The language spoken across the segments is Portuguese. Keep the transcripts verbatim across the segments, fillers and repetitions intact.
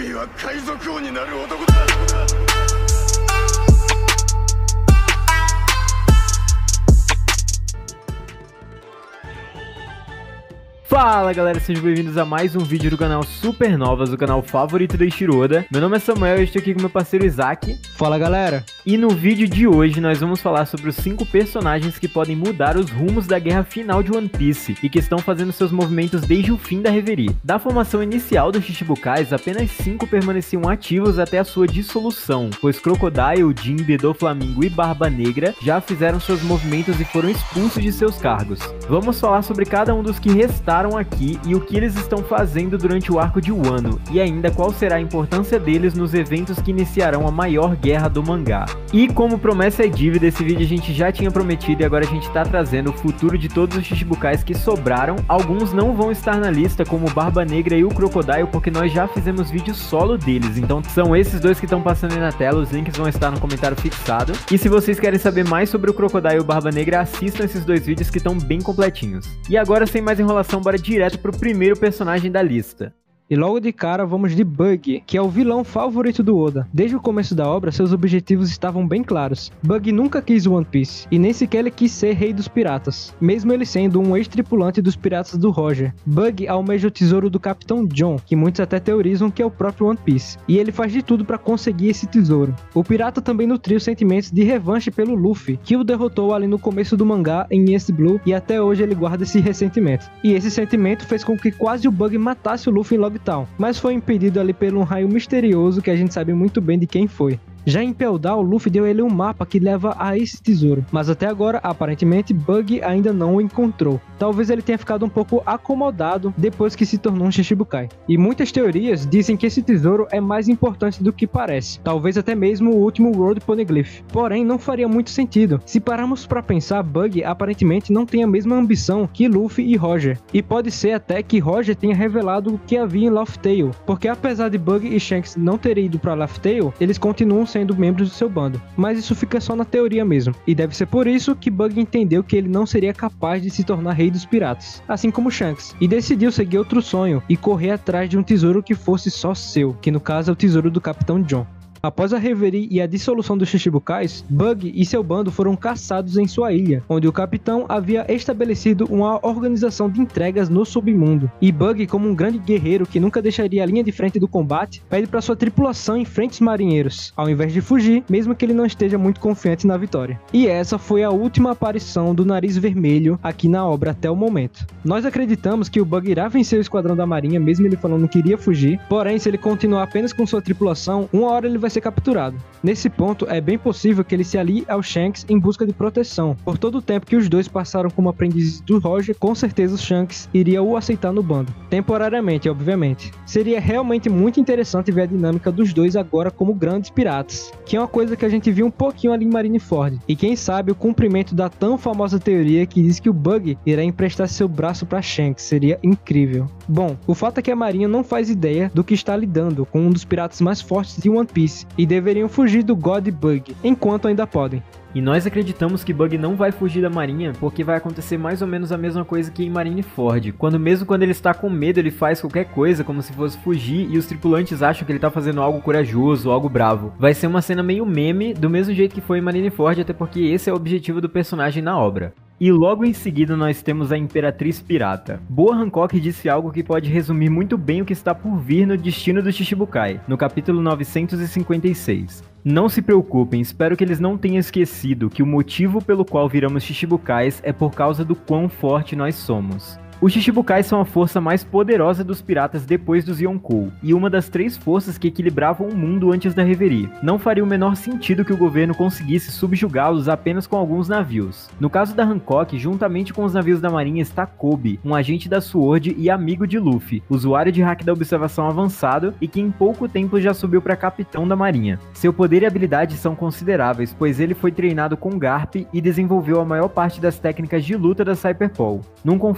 Fala galera, sejam bem-vindos a mais um vídeo do canal Supernovas, o canal favorito da Eiichiro Oda. Meu nome é Samuel e estou aqui com meu parceiro Isaac. Fala galera! E no vídeo de hoje nós vamos falar sobre os cinco personagens que podem mudar os rumos da guerra final de One Piece e que estão fazendo seus movimentos desde o fim da Reverie. Da formação inicial dos Shichibukais, apenas cinco permaneciam ativos até a sua dissolução, pois Crocodile, Jinbe, Doflamingo e Barba Negra já fizeram seus movimentos e foram expulsos de seus cargos. Vamos falar sobre cada um dos que restaram aqui e o que eles estão fazendo durante o arco de Wano, e ainda qual será a importância deles nos eventos que iniciarão a maior guerra do mangá. E como promessa é dívida, esse vídeo a gente já tinha prometido e agora a gente tá trazendo o futuro de todos os Shichibukais que sobraram. Alguns não vão estar na lista, como o Barba Negra e o Crocodile, porque nós já fizemos vídeo solo deles, então são esses dois que estão passando aí na tela, os links vão estar no comentário fixado. E se vocês querem saber mais sobre o Crocodile e o Barba Negra, assistam esses dois vídeos que estão bem completinhos. E agora, sem mais enrolação, bora direto pro primeiro personagem da lista. E logo de cara vamos de Bug, que é o vilão favorito do Oda. Desde o começo da obra, seus objetivos estavam bem claros. Bug nunca quis One Piece, e nem sequer ele quis ser rei dos piratas, mesmo ele sendo um ex-tripulante dos piratas do Roger. Bug almeja o tesouro do Capitão John, que muitos até teorizam que é o próprio One Piece, e ele faz de tudo para conseguir esse tesouro. O pirata também nutriu sentimentos de revanche pelo Luffy, que o derrotou ali no começo do mangá em East Blue, e até hoje ele guarda esse ressentimento. E esse sentimento fez com que quase o Bug matasse o Luffy em Log Town, mas foi impedido ali por um raio misterioso que a gente sabe muito bem de quem foi. Já em Pell Down, Luffy deu ele um mapa que leva a esse tesouro, mas até agora, aparentemente, Bug ainda não o encontrou. Talvez ele tenha ficado um pouco acomodado depois que se tornou um Shichibukai. E muitas teorias dizem que esse tesouro é mais importante do que parece, talvez até mesmo o último World Poneglyph. Porém, não faria muito sentido. Se pararmos para pensar, Bug aparentemente não tem a mesma ambição que Luffy e Roger. E pode ser até que Roger tenha revelado o que havia em Laugh Tale, porque apesar de Bug e Shanks não terem ido para Laugh Tale, eles continuam sendo sendo membros do seu bando, mas isso fica só na teoria mesmo, e deve ser por isso que Bug entendeu que ele não seria capaz de se tornar rei dos piratas, assim como Shanks, e decidiu seguir outro sonho e correr atrás de um tesouro que fosse só seu, que no caso é o tesouro do Capitão John. Após a Reverie e a dissolução dos Shichibukais, Bug e seu bando foram caçados em sua ilha, onde o capitão havia estabelecido uma organização de entregas no submundo. E Bug, como um grande guerreiro que nunca deixaria a linha de frente do combate, pede para sua tripulação enfrente os marinheiros, ao invés de fugir, mesmo que ele não esteja muito confiante na vitória. E essa foi a última aparição do Nariz Vermelho aqui na obra até o momento. Nós acreditamos que o Bug irá vencer o esquadrão da marinha, mesmo ele falando que iria fugir, porém se ele continuar apenas com sua tripulação, uma hora ele vai ser capturado. Nesse ponto, é bem possível que ele se alie ao Shanks em busca de proteção. Por todo o tempo que os dois passaram como aprendizes do Roger, com certeza o Shanks iria o aceitar no bando. Temporariamente, obviamente. Seria realmente muito interessante ver a dinâmica dos dois agora como grandes piratas, que é uma coisa que a gente viu um pouquinho ali em Marineford. E quem sabe o cumprimento da tão famosa teoria que diz que o Bug irá emprestar seu braço para Shanks. Seria incrível. Bom, o fato é que a marinha não faz ideia do que está lidando com um dos piratas mais fortes de One Piece, e deveriam fugir do God Bug, enquanto ainda podem. E nós acreditamos que Bug não vai fugir da marinha, porque vai acontecer mais ou menos a mesma coisa que em Marineford, quando mesmo quando ele está com medo ele faz qualquer coisa como se fosse fugir e os tripulantes acham que ele está fazendo algo corajoso, algo bravo. Vai ser uma cena meio meme, do mesmo jeito que foi em Marineford, até porque esse é o objetivo do personagem na obra. E logo em seguida nós temos a Imperatriz Pirata. Boa Hancock disse algo que pode resumir muito bem o que está por vir no destino do Shichibukai, no capítulo novecentos e cinquenta e seis. Não se preocupem, espero que eles não tenham esquecido que o motivo pelo qual viramos Shichibukais é por causa do quão forte nós somos. Os Shichibukais são a força mais poderosa dos piratas depois dos Yonkou, e uma das três forças que equilibravam o mundo antes da Reverie. Não faria o menor sentido que o governo conseguisse subjugá-los apenas com alguns navios. No caso da Hancock, juntamente com os navios da marinha está Kobe, um agente da SWORD e amigo de Luffy, usuário de hack da observação avançado e que em pouco tempo já subiu para capitão da marinha. Seu poder e habilidade são consideráveis, pois ele foi treinado com Garp e desenvolveu a maior parte das técnicas de luta da Cyberpol. Num confronto direto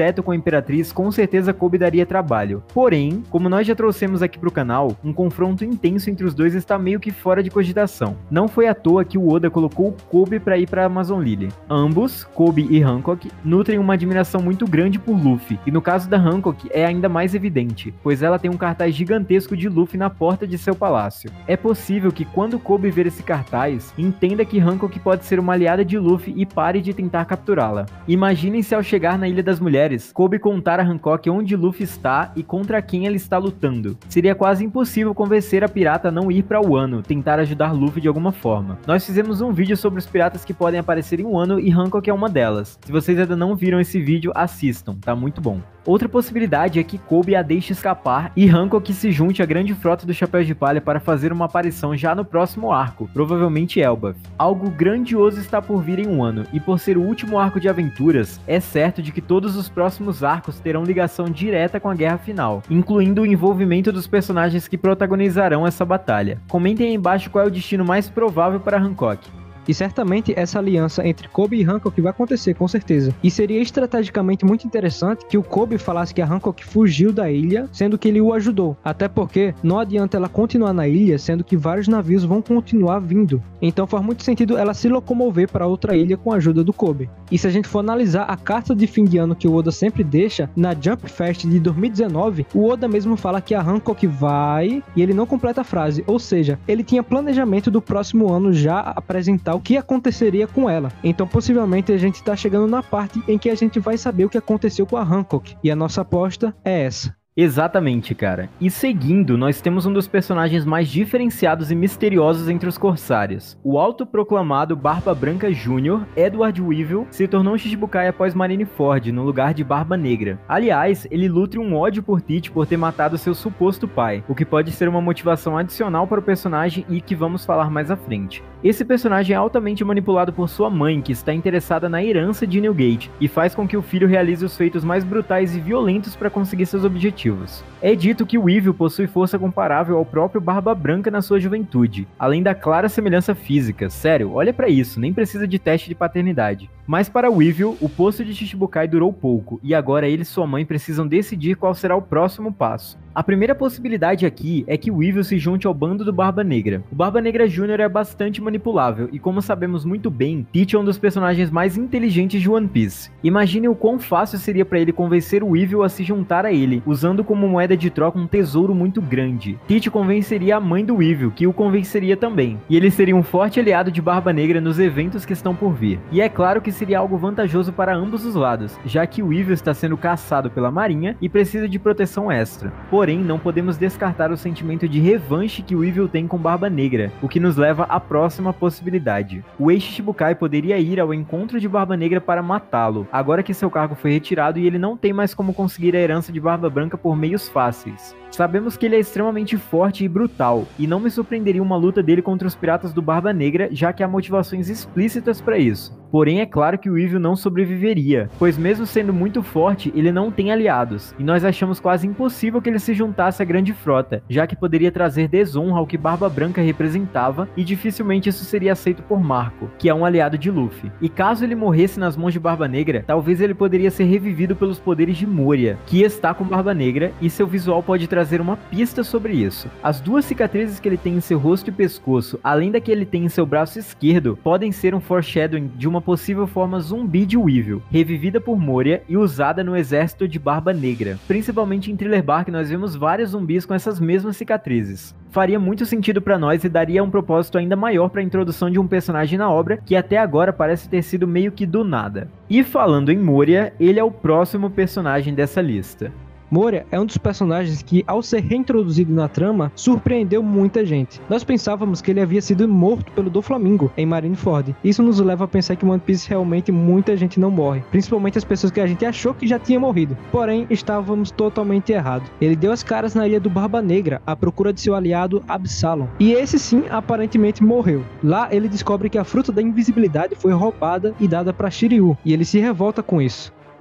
direto com a Imperatriz, com certeza Kobe daria trabalho. Porém, como nós já trouxemos aqui pro canal, um confronto intenso entre os dois está meio que fora de cogitação. Não foi à toa que o Oda colocou o Kobe para ir para Amazon Lily. Ambos, Kobe e Hancock, nutrem uma admiração muito grande por Luffy, e no caso da Hancock é ainda mais evidente, pois ela tem um cartaz gigantesco de Luffy na porta de seu palácio. É possível que quando Kobe ver esse cartaz, entenda que Hancock pode ser uma aliada de Luffy e pare de tentar capturá-la. Imaginem se ao chegar na Ilha das Mulheres, Kobe contar a Hancock onde Luffy está e contra quem ela está lutando. Seria quase impossível convencer a pirata a não ir para Wano, tentar ajudar Luffy de alguma forma. Nós fizemos um vídeo sobre os piratas que podem aparecer em Wano e Hancock é uma delas. Se vocês ainda não viram esse vídeo, assistam, tá muito bom. Outra possibilidade é que Kobe a deixe escapar e Hancock se junte à grande frota do Chapéu de Palha para fazer uma aparição já no próximo arco, provavelmente Elbaf. Algo grandioso está por vir em Wano, e por ser o último arco de aventuras, é certo de que todos os próximos arcos terão ligação direta com a guerra final, incluindo o envolvimento dos personagens que protagonizarão essa batalha. Comentem aí embaixo qual é o destino mais provável para Hancock. E certamente essa aliança entre Kobe e Hancock vai acontecer, com certeza. E seria estrategicamente muito interessante que o Kobe falasse que a Hancock fugiu da ilha, sendo que ele o ajudou. Até porque não adianta ela continuar na ilha, sendo que vários navios vão continuar vindo. Então faz muito sentido ela se locomover para outra ilha com a ajuda do Kobe. E se a gente for analisar a carta de fim de ano que o Oda sempre deixa, na Jump Fest de dois mil e dezenove, o Oda mesmo fala que a Hancock vai, e ele não completa a frase. Ou seja, ele tinha planejamento do próximo ano já apresentar o que aconteceria com ela. Então possivelmente a gente está chegando na parte em que a gente vai saber o que aconteceu com a Hancock. E a nossa aposta é essa. Exatamente, cara. E seguindo, nós temos um dos personagens mais diferenciados e misteriosos entre os corsários. O autoproclamado Barba Branca Júnior, Edward Weevil, se tornou um Shichibukai após Marineford, no lugar de Barba Negra. Aliás, ele nutre um ódio por Tite por ter matado seu suposto pai, o que pode ser uma motivação adicional para o personagem e que vamos falar mais à frente. Esse personagem é altamente manipulado por sua mãe, que está interessada na herança de Newgate, e faz com que o filho realize os feitos mais brutais e violentos para conseguir seus objetivos. É dito que o Weevil possui força comparável ao próprio Barba Branca na sua juventude, além da clara semelhança física. Sério, olha pra isso, nem precisa de teste de paternidade. Mas para Weevil, o posto de Shichibukai durou pouco, e agora ele e sua mãe precisam decidir qual será o próximo passo. A primeira possibilidade aqui é que Weevil se junte ao bando do Barba Negra. O Barba Negra Júnior é bastante manipulável, e como sabemos muito bem, Tite é um dos personagens mais inteligentes de One Piece. Imagine o quão fácil seria para ele convencer o Weevil a se juntar a ele, usando como moeda de troca um tesouro muito grande. Tite convenceria a mãe do Weevil, que o convenceria também, e ele seria um forte aliado de Barba Negra nos eventos que estão por vir. E é claro que seria algo vantajoso para ambos os lados, já que o Weevil está sendo caçado pela marinha e precisa de proteção extra. Porém, não podemos descartar o sentimento de revanche que o Weevil tem com Barba Negra, o que nos leva à próxima possibilidade. O ex-Shichibukai poderia ir ao encontro de Barba Negra para matá-lo, agora que seu cargo foi retirado e ele não tem mais como conseguir a herança de Barba Branca por meios fáceis. Sabemos que ele é extremamente forte e brutal, e não me surpreenderia uma luta dele contra os piratas do Barba Negra, já que há motivações explícitas para isso. Porém, é claro que o Weevil não sobreviveria, pois mesmo sendo muito forte, ele não tem aliados, e nós achamos quase impossível que ele se juntasse à grande frota, já que poderia trazer desonra ao que Barba Branca representava, e dificilmente isso seria aceito por Marco, que é um aliado de Luffy. E caso ele morresse nas mãos de Barba Negra, talvez ele poderia ser revivido pelos poderes de Moria, que está com Barba Negra, e seu visual pode trazer trazer uma pista sobre isso. As duas cicatrizes que ele tem em seu rosto e pescoço, além da que ele tem em seu braço esquerdo, podem ser um foreshadowing de uma possível forma zumbi de Weevil, revivida por Moria e usada no exército de Barba Negra. Principalmente em Thriller Bark nós vemos vários zumbis com essas mesmas cicatrizes. Faria muito sentido para nós e daria um propósito ainda maior para a introdução de um personagem na obra que até agora parece ter sido meio que do nada. E falando em Moria, ele é o próximo personagem dessa lista. Moria é um dos personagens que, ao ser reintroduzido na trama, surpreendeu muita gente. Nós pensávamos que ele havia sido morto pelo Doflamingo em Marineford. Isso nos leva a pensar que em One Piece realmente muita gente não morre, principalmente as pessoas que a gente achou que já tinha morrido. Porém, estávamos totalmente errados. Ele deu as caras na ilha do Barba Negra, à procura de seu aliado Absalom. E esse sim, aparentemente morreu. Lá, ele descobre que a fruta da invisibilidade foi roubada e dada para Shiryu, e ele se revolta com isso.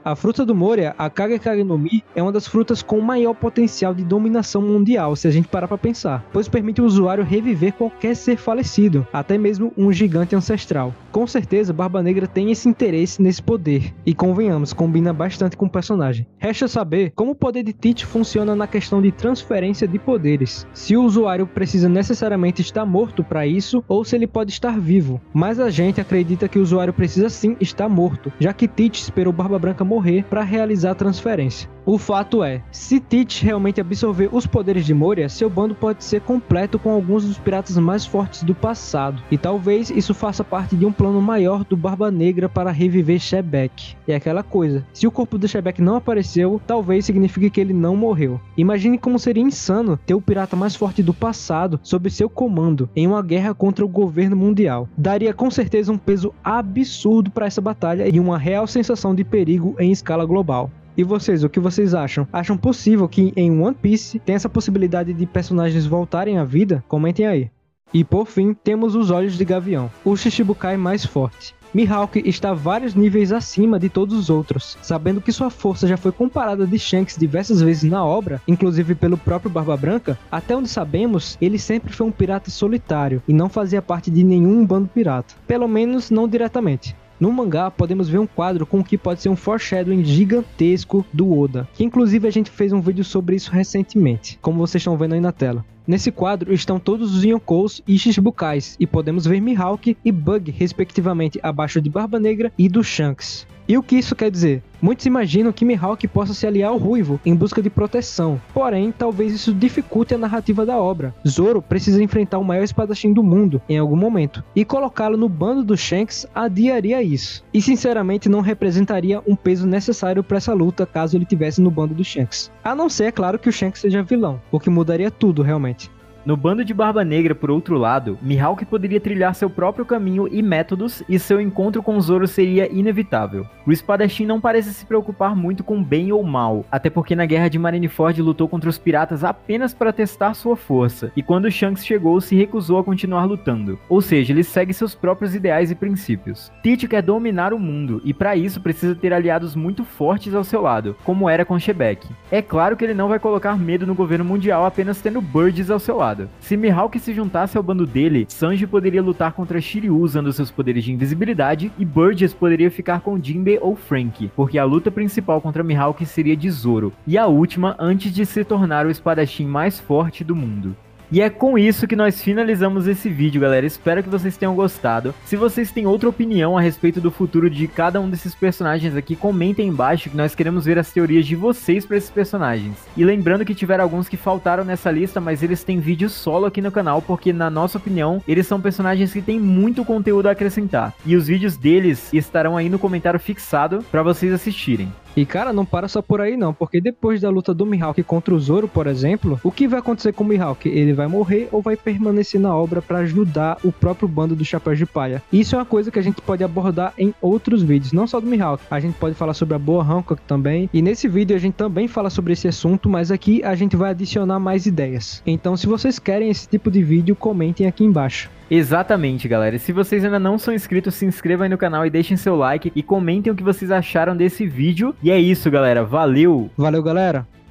A fruta do Moria, a Kage Kage no Mi, é uma das frutas com maior potencial de dominação mundial, se a gente parar pra pensar, pois permite o usuário reviver qualquer ser falecido, até mesmo um gigante ancestral. Com certeza, Barba Negra tem esse interesse nesse poder, e convenhamos, combina bastante com o personagem. Resta saber como o poder de Teach funciona na questão de transferência de poderes, se o usuário precisa necessariamente estar morto para isso, ou se ele pode estar vivo, mas a gente acredita que o usuário precisa sim estar morto, já que Teach esperou Barba Branca morrer para realizar a transferência. O fato é, se Teach realmente absorver os poderes de Moria, seu bando pode ser completo com alguns dos piratas mais fortes do passado, e talvez isso faça parte de um plano maior do Barba Negra para reviver Shebek. É aquela coisa, se o corpo do Shebek não apareceu, talvez signifique que ele não morreu. Imagine como seria insano ter o pirata mais forte do passado sob seu comando, em uma guerra contra o governo mundial. Daria com certeza um peso absurdo para essa batalha e uma real sensação de perigo em escala global. E vocês, o que vocês acham? Acham possível que em One Piece tenha essa possibilidade de personagens voltarem à vida? Comentem aí. E por fim, temos os Olhos de Gavião, o Shichibukai mais forte. Mihawk está vários níveis acima de todos os outros, sabendo que sua força já foi comparada de Shanks diversas vezes na obra, inclusive pelo próprio Barba Branca. Até onde sabemos, ele sempre foi um pirata solitário e não fazia parte de nenhum bando pirata, pelo menos não diretamente. No mangá, podemos ver um quadro com o que pode ser um foreshadowing gigantesco do Oda, que inclusive a gente fez um vídeo sobre isso recentemente, como vocês estão vendo aí na tela. Nesse quadro estão todos os Yonkous e Shichibukais, e podemos ver Mihawk e Bug, respectivamente, abaixo de Barba Negra e do Shanks. E o que isso quer dizer? Muitos imaginam que Mihawk possa se aliar ao Ruivo em busca de proteção, porém talvez isso dificulte a narrativa da obra. Zoro precisa enfrentar o maior espadachim do mundo em algum momento, e colocá-lo no bando do Shanks adiaria isso, e sinceramente não representaria um peso necessário para essa luta caso ele tivesse no bando do Shanks. A não ser, é claro, que o Shanks seja vilão, o que mudaria tudo realmente. No bando de Barba Negra, por outro lado, Mihawk poderia trilhar seu próprio caminho e métodos, e seu encontro com Zoro seria inevitável. O espadachim não parece se preocupar muito com bem ou mal, até porque na guerra de Marineford lutou contra os piratas apenas para testar sua força, e quando Shanks chegou se recusou a continuar lutando, ou seja, ele segue seus próprios ideais e princípios. Teach quer dominar o mundo, e para isso precisa ter aliados muito fortes ao seu lado, como era com Shebek. É claro que ele não vai colocar medo no governo mundial apenas tendo Birds ao seu lado. Se Mihawk se juntasse ao bando dele, Sanji poderia lutar contra Shiryu usando seus poderes de invisibilidade, e Burgess poderia ficar com Jinbe ou Franky, porque a luta principal contra Mihawk seria de Zoro, e a última antes de se tornar o espadachim mais forte do mundo. E é com isso que nós finalizamos esse vídeo, galera. Espero que vocês tenham gostado. Se vocês têm outra opinião a respeito do futuro de cada um desses personagens aqui, comentem embaixo que nós queremos ver as teorias de vocês para esses personagens. E lembrando que tiveram alguns que faltaram nessa lista, mas eles têm vídeo solo aqui no canal, porque na nossa opinião, eles são personagens que têm muito conteúdo a acrescentar. E os vídeos deles estarão aí no comentário fixado para vocês assistirem. E cara, não para só por aí não, porque depois da luta do Mihawk contra o Zoro, por exemplo, o que vai acontecer com o Mihawk? Ele vai morrer ou vai permanecer na obra para ajudar o próprio bando do Chapéu de Palha? Isso é uma coisa que a gente pode abordar em outros vídeos, não só do Mihawk. A gente pode falar sobre a Boa Hancock também, e nesse vídeo a gente também fala sobre esse assunto, mas aqui a gente vai adicionar mais ideias. Então se vocês querem esse tipo de vídeo, comentem aqui embaixo. Exatamente, galera. E se vocês ainda não são inscritos, se inscrevam aí no canal e deixem seu like e comentem o que vocês acharam desse vídeo. E é isso, galera. Valeu! Valeu, galera!